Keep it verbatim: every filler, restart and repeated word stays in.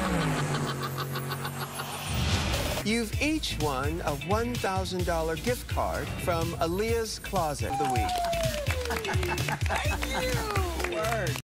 You've each won a one thousand dollar gift card from Elea's Closet of the Week. Thank you! Word.